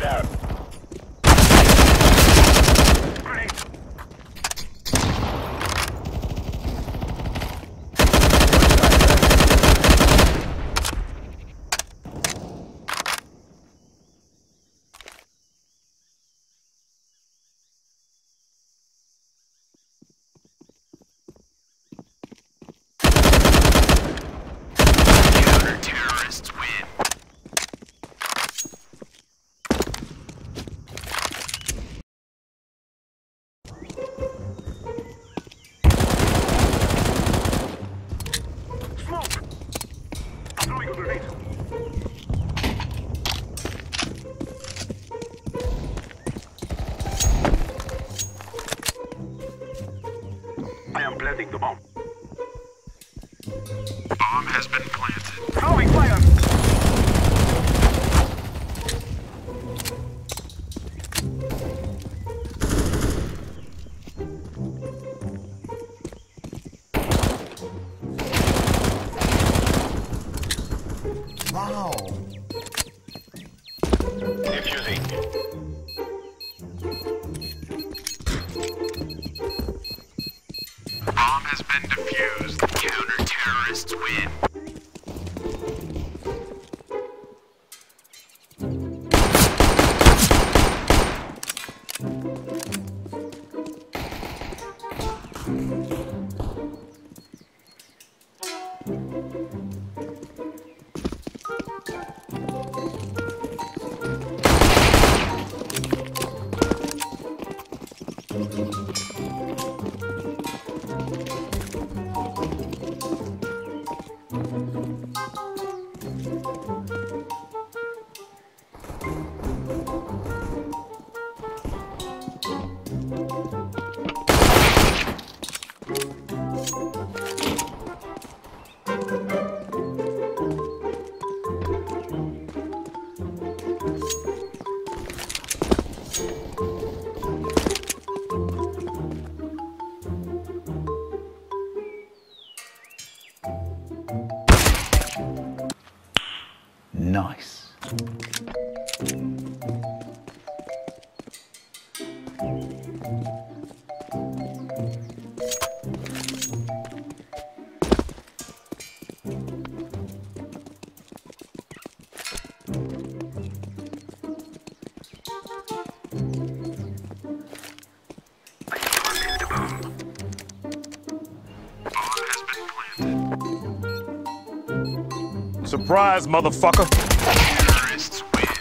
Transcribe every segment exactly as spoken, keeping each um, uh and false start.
Grenade out. I am planting the bomb. Bomb has been planted. Throwing fire! Wow. Defusing. Bomb has been defused. Counter-terrorists win. Nice. Surprise, motherfucker! Terrorists win.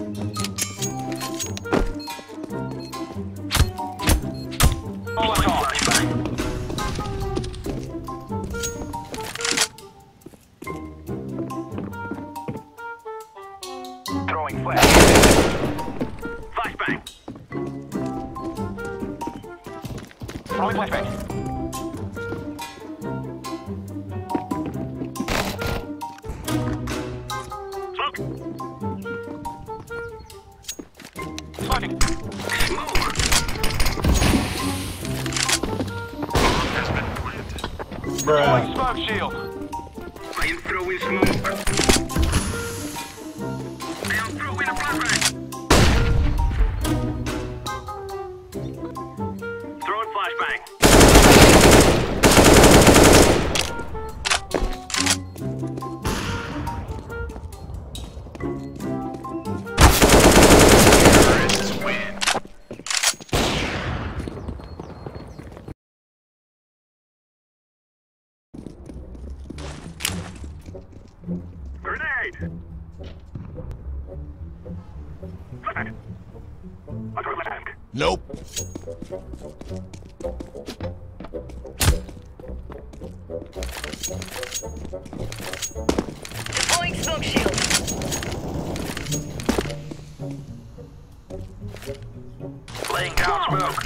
Throwing flash. Flashbang. Throwing flashbang. Smoking. Has been planted. Throwing smoke shield. I am throwing smoke. I am throwing a flashbang. Throwing flashbang. Terrorists win. Grenade. Flashbang. I'm throwing flashbang. Nope. Deploying smoke shield. Laying down smoke.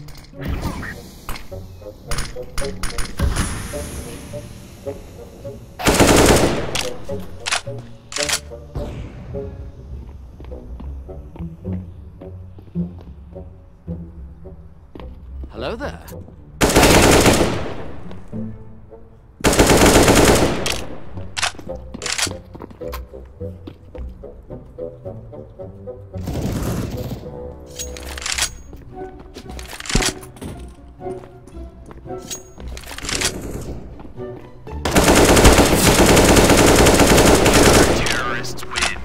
Hello there. Terrorists win.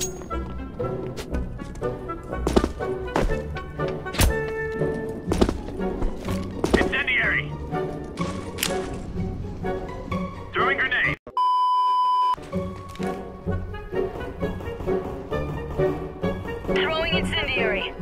Incendiary! Throwing grenade! Throwing incendiary.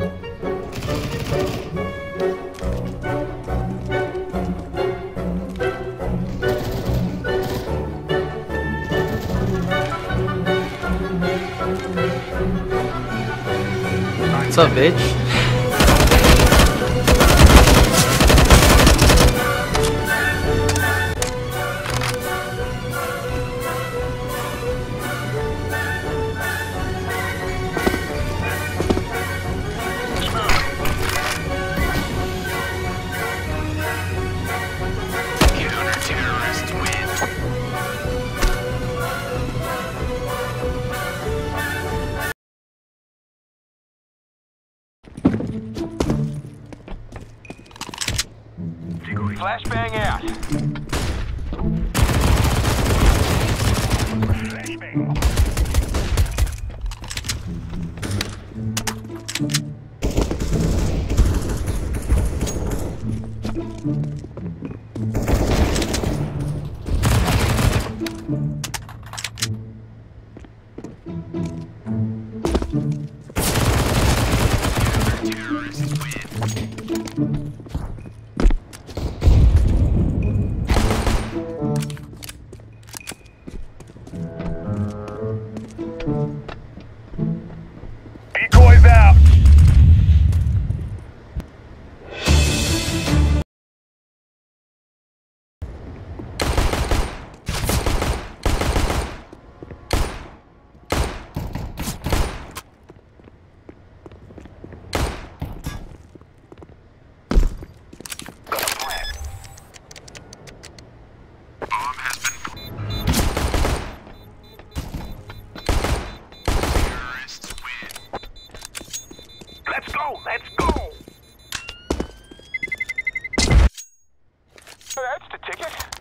What's up, bitch? Counter-terrorists win. Flashbang out. Terrorists win. Decoys out. Bomb has been. Terrorists win. Let's go. Let's go. That's the ticket.